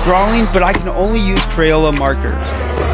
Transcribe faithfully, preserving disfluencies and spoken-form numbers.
drawing, but I can only use Crayola markers.